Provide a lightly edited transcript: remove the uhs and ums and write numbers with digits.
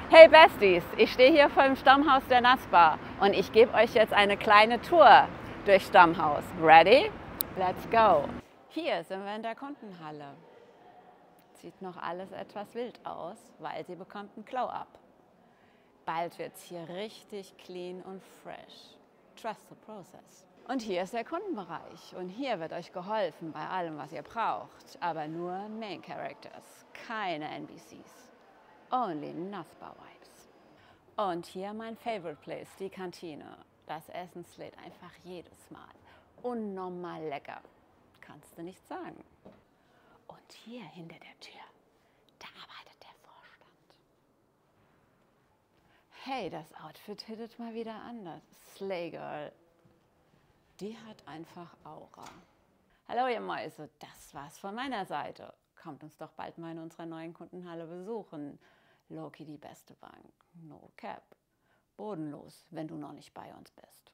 Hey Besties, ich stehe hier vor dem Stammhaus der Naspa und ich gebe euch jetzt eine kleine Tour durch Stammhaus. Ready? Let's go! Hier sind wir in der Kundenhalle. Sieht noch alles etwas wild aus, weil sie bekommt ein Glow-Up. Bald wird es hier richtig clean und fresh. Trust the process. Und hier ist der Kundenbereich und hier wird euch geholfen bei allem, was ihr braucht. Aber nur Main Characters, keine NPCs. Only Naspa Vibes. Und hier mein Favorite Place, die Kantine. Das Essen lädt einfach jedes Mal. Unnormal lecker. Kannst du nicht sagen. Und hier hinter der Tür, da arbeitet der Vorstand. Hey, das Outfit hittet mal wieder anders. Slay Girl. Die hat einfach Aura. Hallo ihr Mäuse, das war's von meiner Seite. Kommt uns doch bald mal in unserer neuen Kundenhalle besuchen. Loki die beste Bank. No cap. Bodenlos, wenn du noch nicht bei uns bist.